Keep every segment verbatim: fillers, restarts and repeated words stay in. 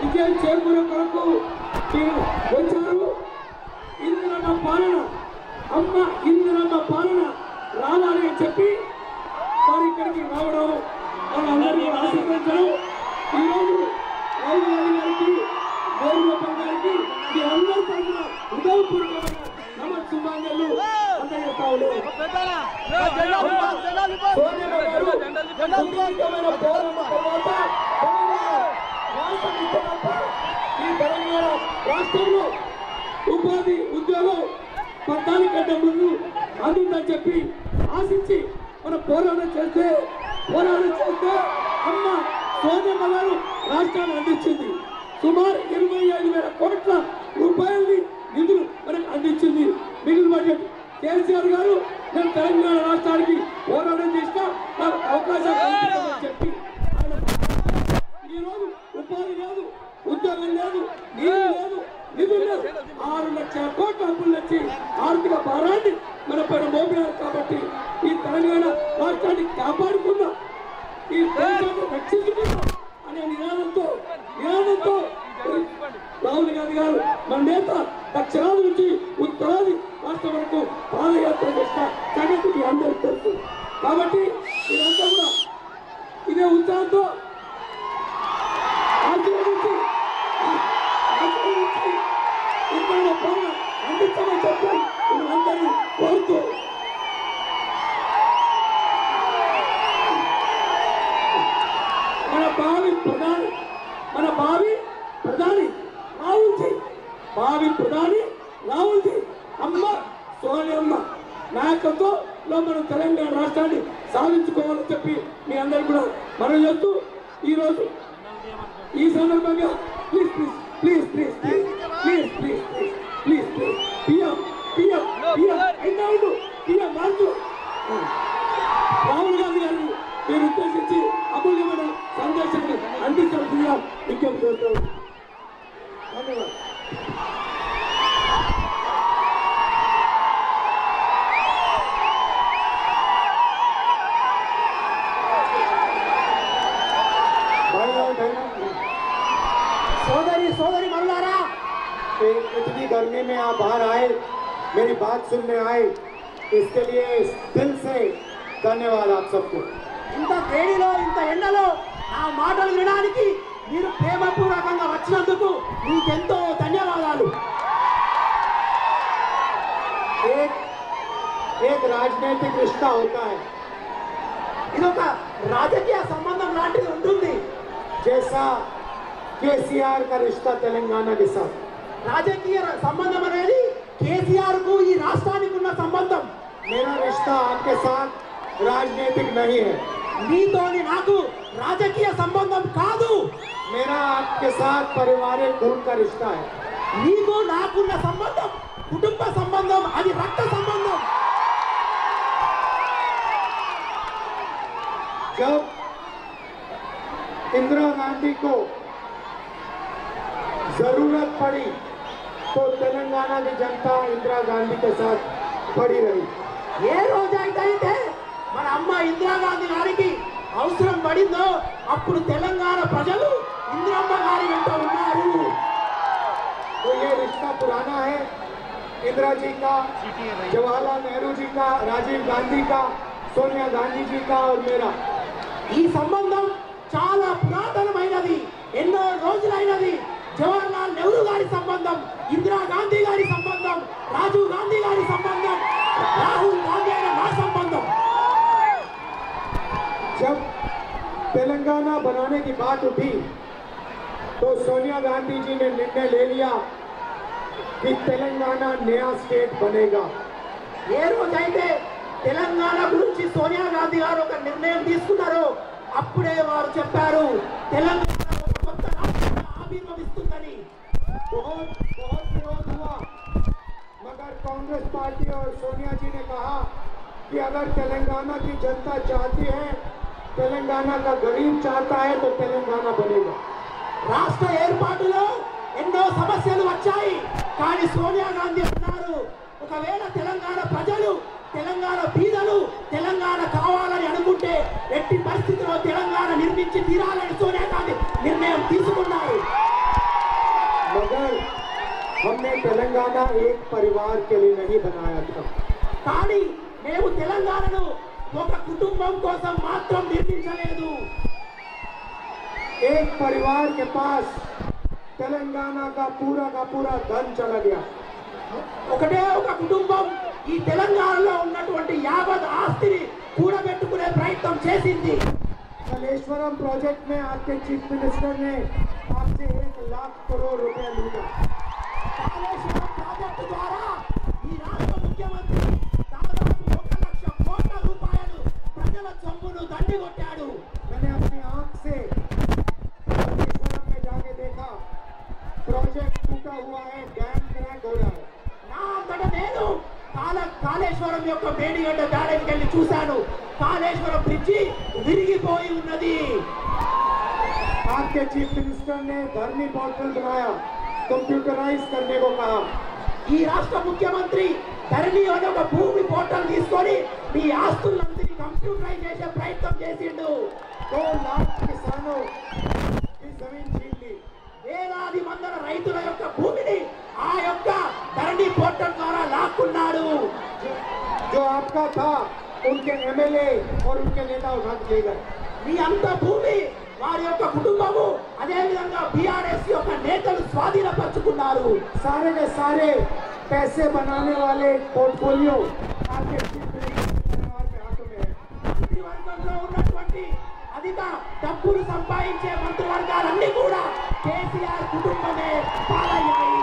విజయం చేకూరే కొరకు మీరు వచ్చారు. ఇందిరమ్మ పాలన, అమ్మ ఇందిరమ్మ పాలన రావాలి అని చెప్పి వారు ఇక్కడికి రావడం, వాళ్ళందరినీ ఆశీర్వదించడం. ఈరోజు రాహుల్ గాంధీ గారికి, వేణుగోపాల్ గారికి మీ అందరి తరఫున హృదయపూర్వకమైన నమస్సుమాంజలు అందజేస్తా ఉన్నాను. సోనియా గారు సుదీర్ఘమైన పోరాటం తర్వాత రాష్ట్రం ఇచ్చినంత ఈ తెలంగాణ రాష్ట్రంలో ఉపాధి ఉద్యోగం పద్నాలుగు గంటల ముందు అందుందని చెప్పి ఆశించి మన పోరాటం చేస్తే పోరాటం చేస్తే అమ్మ సోనియమ్మ గారు రాష్ట్రాన్ని అందించింది. సుమారు ఇరవై ఐదు వేల కోట్ల రూపాయలని నిధులు మనకు అందించింది. మిగిలిన బడ్జెట్ కేసీఆర్ గారు నేను తెలంగాణ రాష్ట్రానికి పోరాటం చేసినా నాకు అవకాశం కల్పించమని చెప్పి ఈరోజు ఉపాధి లేదు, ఉద్యోగం లేదు, నీరు లేదు, నిధులు లేదు. ఆరు లక్షల కోట్ల అప్పులు వచ్చి ఆర్థిక భారాన్ని మన పైన మోపినారు. కాబట్టి ఈ తెలంగాణ రాష్ట్రాన్ని కాపాడుకుందాం, ఈ దేశాన్ని రక్షించుకుందాం అనే నినాదంతో నినాదంతో రాహుల్ గాంధీ గారు మన నేత దక్షిణాది నుంచి ఉత్తరాది రాష్ట్రం వరకు పాదయాత్ర చేసిన సంగతి మీ అందరికీ తెలుసు. కాబట్టి ఇదంతా కూడా ఇదే ఉత్సాహంతో ఆశీర్వదించి ఆశీర్వదించి ఇక్కడ పాలన అందించమని చెప్పి అందరినీ కోరుతూ మన భావి ప్రధాని మన భావి ప్రధాని రాహుల్ జీ భావి ప్రధాని రాహుల్ జీ అమ్మ సోనియమ్మ నాయకత్వంలో మనం తెలంగాణ రాష్ట్రాన్ని సాధించుకోవాలని చెప్పి మీ అందరూ కూడా మనం చేస్తూ ఈరోజు ఈ సందర్భంగా please please please please please please please please please PM PM PM అయినా ఉండు పిఎం మార్చు రాహుల్ గాంధీ గారిని మీరు ఉద్దేశించి అమూల్యమైన సందేశాన్ని అందించాల్సిందిగా విజ్ఞప్తి చేస్తాను. ధన్యవాదాలు. सोदरी सोदरी मरुलारा, इतनी गर्मी में आप बाहर आए, मेरी बात सुनने आए, इसके लिए दिल से धन्यवाद आप सबको. ఇంత వేడిలో ఇంత ఎండలో నా మాటలు వినడానికి మీరు ప్రేమపూర్వకంగా వచ్చినందుకు మీకెంతో ధన్యవాదాలు. एक एक राजनीतिक रिश्ता होता है, ఇదొక రాజకీయ సంబంధం లాంటిది ఉంటుంది. जैसा केसीआर का रिश्ता तेलंगाना के साथ, రాజకీయ సంబంధం అనేది కేసీఆర్ కు ఈ రాష్ట్రానికి ఉన్న సంబంధం. मेरा रिश्ता आपके साथ राजनीतिक नहीं है, మీతోని నాకు రాజకీయ సంబంధం కాదు. मेरा आपके साथ पारिवारिक खून का रिश्ता है. నీకు నాకున్న సంబంధం కుటుంబ సంబంధం, అది రక్త సంబంధం. जब इंदिरा गांधी को जरूरत पड़ी तो तेलंगाना की जनता इंदिरा गांधी के साथ खड़ी रही. ఏ రోజైతే మన అమ్మ ఇందిరాగాంధీ గారికి అవసరం పడిందో అప్పుడు తెలంగాణ ప్రజలు ఇందిరమ్మ గారి వెంట ఉన్నారు. तो ये रिश्ता पुराना है, इंदिरा जी का, जवाहरलाल नेहरू जी का, राजीव गांधी का, सोनिया गांधी जी का और मेरा. ఈ సంబంధం చాలా పురాతనమైనది, ఎన్నో రోజులైనది. జవహర్లాల్ నెహ్రూ గారి సంబంధం, ఇందిరా గాంధీ గారి సంబంధం, రాజీవ్ గాంధీ గారి సంబంధం, రాహుల్ గాంధీ అయిన నా సంబంధం. जब तेलंगाना बनाने की बात उठी तो सोनिया गांधी जी ने निर्णय ले लिया कि तेलंगाना नया स्टेट बनेगा. ఏ రోజైతే తెలంగాణ గురించి సోనియా గాంధీ గారు ఒక నిర్ణయం తీసుకున్నారో అప్పుడే వారు చెప్పారు తెలంగాణ కొత్త రాష్ట్రంగా ఆవిర్భవిస్తుందని. बहुत बहुत विरोध हुआ, मगर कांग्रेस पार्टी और सोनिया जी ने कहा कि अगर तेलंगाना की जनता चाहती है, तेलंगाना का गरीब चाहता है तो तेलंगाना बनेगा. రాష్ట్ర ఏర్పాటులో ఎన్నో సమస్యలు వచ్చాయి, కానీ సోనియా గాంధీ అన్నారు ఒకవేళ తెలంగాణ ప్రజలు, తెలంగాణ బీదలు తెలంగాణ కావాలని అనుకుంటే ఎట్టి పరిస్థితిలో తెలంగాణ నిర్మించి తీరాలని సోనియా గాంధీ నిర్ణయం తీసుకున్నారు. एक परिवार के लिए नहीं बनाया था। కానీ మేము తెలంగాణను ఒక కుటుంబం కోసం మాత్రం నిర్మించలేదు। एक परिवार के पास तेलंगाना का पूरा का पूरा धन चला गया। ఒకటే ఒక కుటుంబం ఈ తెలంగాణలో ఉన్నటువంటి యావత్ ఆస్తిని కూడబెట్టుకునే ప్రయత్నం చేసింది। कालेश्वरम प्रोजेक्ट में आपके चीफ मिनिस्टर ने आपसे एक लाख करोड़ रुपए लूटा। కాళేశ్వరం ప్రాజెక్టు ద్వారా ఈ రాష్ట్ర ముఖ్యమంత్రి దాదాపు ఒక లక్ష కోట్ల రూపాయలు ప్రజల సొమ్మును దండిగొట్టాడు। मैंने अपनी आंख से कालेश्वरम में जाके देखा, प्रोजेक्ट टूटा हुआ है, डैम क्रैक हो रहा है। నా అంతట నేను కాల కాళేశ్వరం యొక్క మేడిగడ్డ గార్డెన్కి వెళ్ళి చూశాను। కాళేశ్వరం బ్రిడ్జి విరిగిపోయి ఉన్నది। आपके चीफ मिनिस्टर ने धरनी पोर्टल बनाया, कंप्यूटराइज करने को कहा। ఈ రాష్ట్ర ముఖ్యమంత్రి ధరణి అనే ఒక భూమి పోర్టల్ తీసుకొని మీ ఆస్తులందరినీ కంప్యూటరైజ్ చేసే ప్రయత్నం చేసిండు। दो लाख किसानों की जमीन छीन ली। వేలాది మంది రైతుల యొక్క భూమిని ఆ యొక్క ధరణి పోర్టల్ ద్వారా లాక్కున్నాడు। जो आपका था उनके एमएलए और उनके नेता उठा के ले गए। మీ అంత భూమి వారి యొక్క కుటుంబము అదే విధంగా బీఆర్ఎస్ యొక్క నేతలు స్వాధీనపరుచుకున్నారు। सारे के सारे पैसे बनाने वाले पोर्टफोलियो आपके चीफ मिनिस्टर परिवार के हाथों में है। మంత్రివర్గంలో ఉన్నటువంటి అధిక డబ్బులు సంపాదించే మంత్రివర్గాలన్నీ కూడా కేసీఆర్ కుటుంబమే పాలయ్యాయి।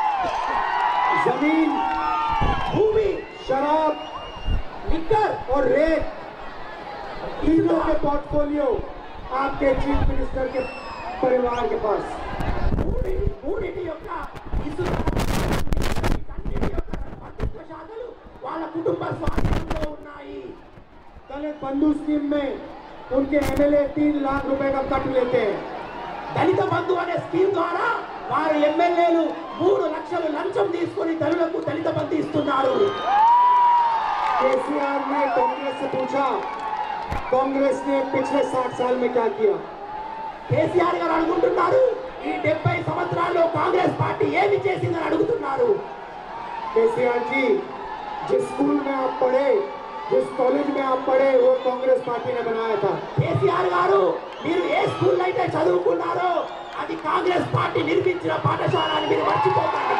जमीन, భూమి, शराब లిక్కర్ और रेत, तीनों के पोर्टफोलियो आपके चीफ मिनिस्टर के परिवार के पास। మూడి మూడిటి యొక్క ఇసుక వీటన్నిటి యొక్క మంత్రిత్వ శాఖలు వాళ్ళ కుటుంబ స్వాధీనంలో ఉన్నాయి। कल एक बंधु स्कीम में उनके एमएलए तीन लाख रुपए का कट लेते हैं। దళిత బంధు అనే స్కీమ్ ద్వారా వారి ఎమ్మెల్యేలు మూడు లక్షలు లంచం తీసుకొని దళితులకు దళిత బంధు ఇస్తున్నారు। केसीआर ने कांग्रेस से पूछा, कांग्रेस ने पिछले साठ साल में क्या किया? కేసీఆర్ గారు అడుగుతున్నారు, ఈ డెబ్బై సంవత్సరాల్లో కాంగ్రెస్ పార్టీ ఏమి చేసిందని అడుగుతున్నారు। केसीआर जी, जिस स्कूल में आप पढ़े, जिस कॉलेज में आप पढ़े, वो कांग्रेस पार्टी ने बनाया था। కేసీఆర్ గారు మీరు ఏ స్కూల్ అయితే చదువుకున్నారో అది కాంగ్రెస్ పార్టీ నిర్మించిన పాఠశాల అని మీరు మర్చిపోకండి।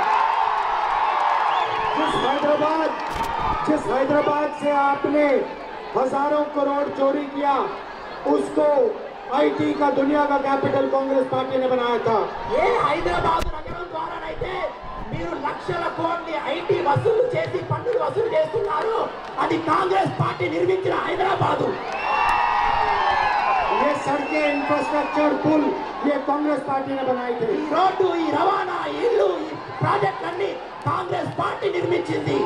जिस हैदराबाद जिस हैदराबाद से आपने हजारों करोड़ चोरी किया, उसको आईटी का दुनिया का कैपिटल कांग्रेस पार्टी ने बनाया था। ఏ హైదరాబాద్ నగరం ద్వారానైతే మీరు లక్షల కోట్ల ఐటీ వసూలు చేసి పన్నులు వసూలు చేస్తున్నారు అది కాంగ్రెస్ పార్టీ నిర్మించిన హైదరాబాదు। ये सड़कें, इंफ्रास्ट्रक्चर, पुल, ये कांग्रेस पार्टी ने बनाई थी। ఈ రోడ్డు, ఈ రవాణా, ఈ ఇల్లు, ఈ ప్రాజెక్టులన్నీ కాంగ్రెస్ పార్టీ నిర్మించింది।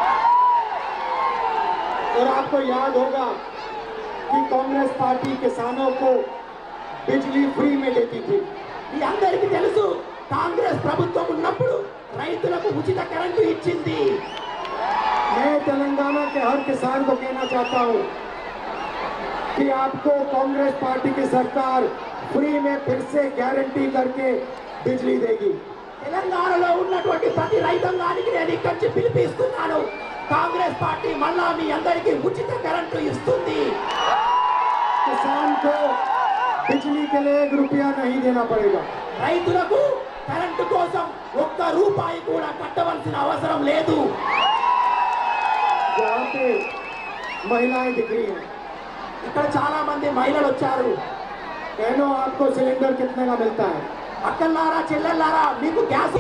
और आपको याद होगा कि कांग्रेस पार्टी किसानों को बिजली फ्री में देती थी। మీ అందరికీ తెలుసు కాంగ్రెస్ ప్రభుత్వం ఉన్నప్పుడు రైతులకు ఉచిత కరెంటు ఇచ్చింది। मैं तेलंगाना के हर किसान को कहना चाहता हूं कि आपको कांग्रेस पार्टी की सरकार फ्री में फिर से गारंटी करके बिजली देगी। తెలంగాణలో ఉన్నటువంటి ప్రతి రైతాంగానికి నేను ఇక్కడి నుంచి పిలిపిస్తున్నాను, కాంగ్రెస్ పార్టీ మళ్ళా మీ అందరికీ ఉచిత కరెంటు ఇస్తుంది। किसान को बिजली के लिए एक रुपया नहीं देना पड़ेगा। రైతులకు కరెంటు కోసం ఒక్క రూపాయి కూడా కట్టవలసిన అవసరం లేదు। यहाँ पे महिलाएं दिख रही हैं। ఇక్కడ చాలా మంది మహిళలు వచ్చారు। बहनों, आपको सिलेंडर कितने का मिलता है? అక్కలారా చెల్లెల్లారా మీకు గ్యాస్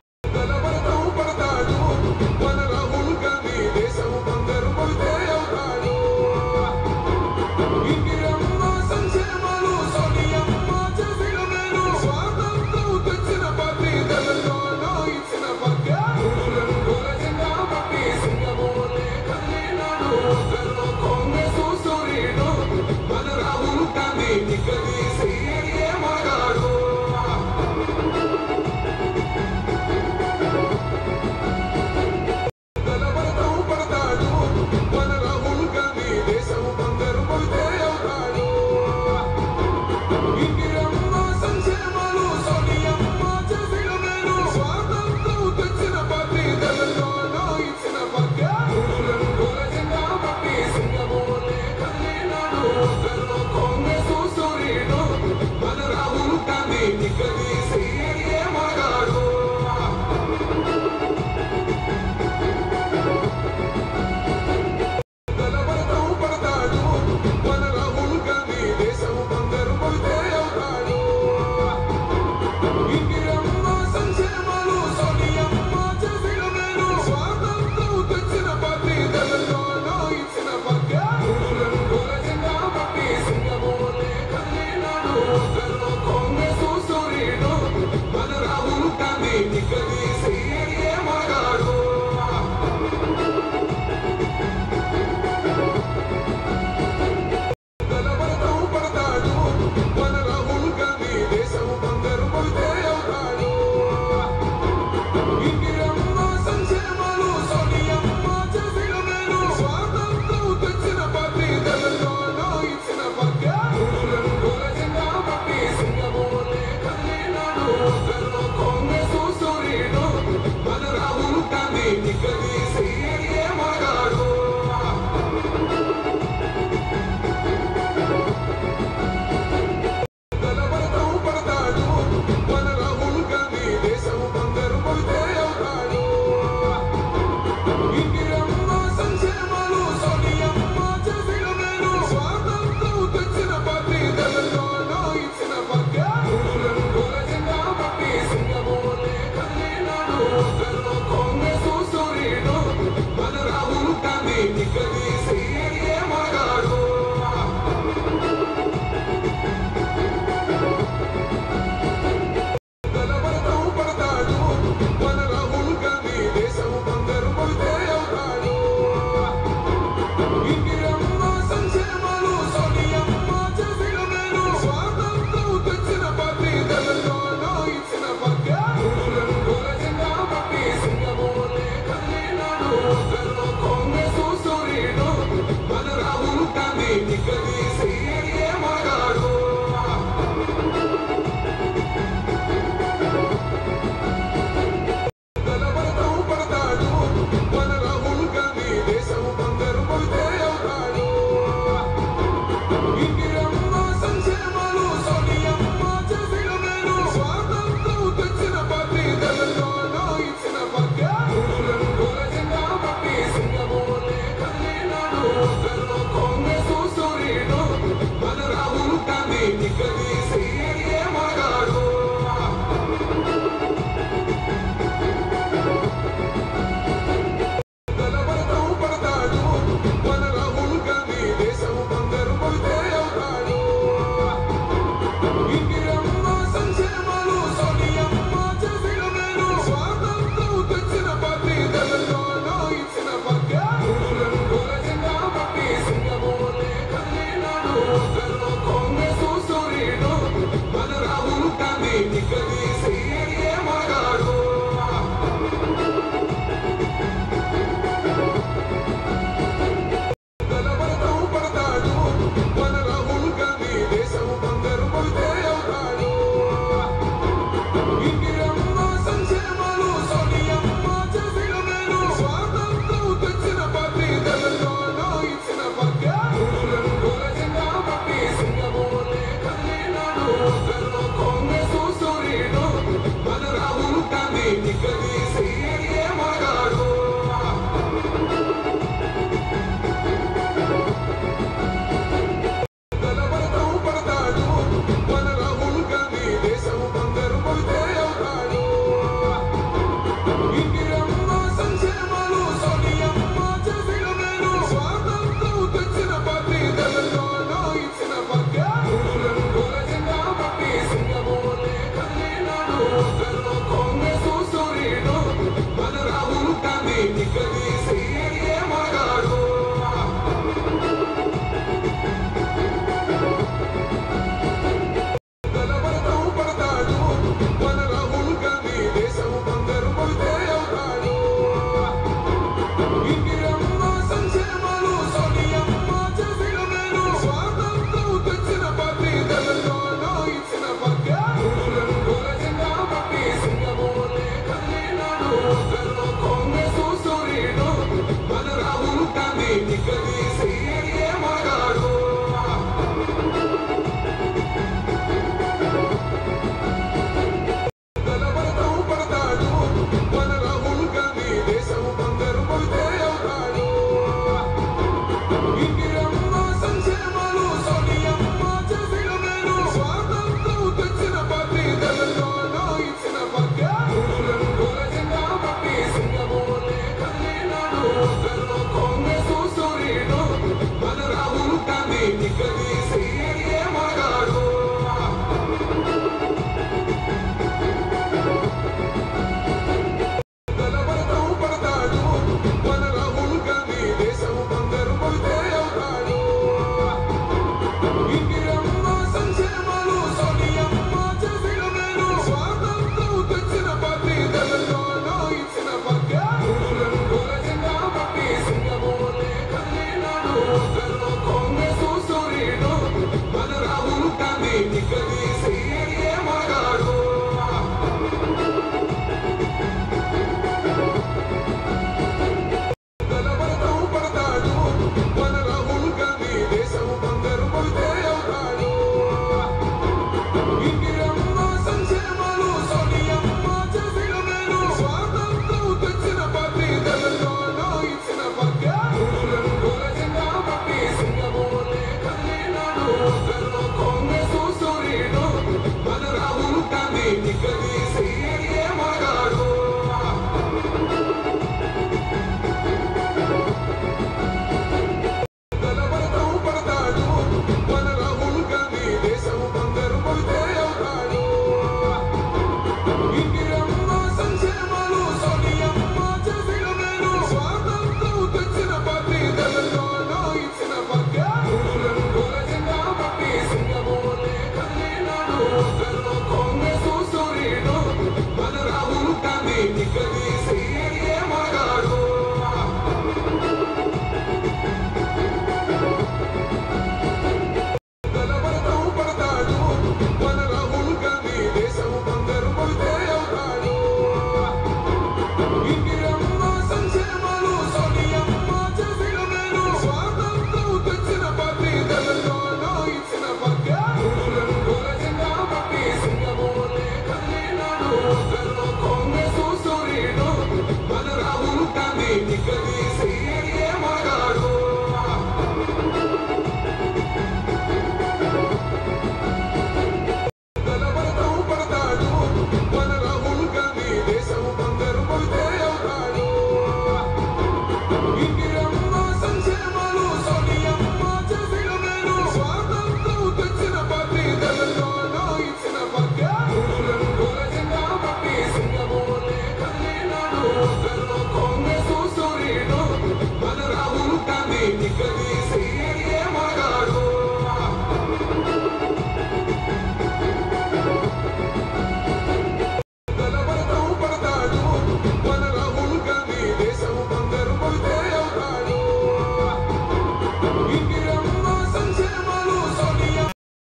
Because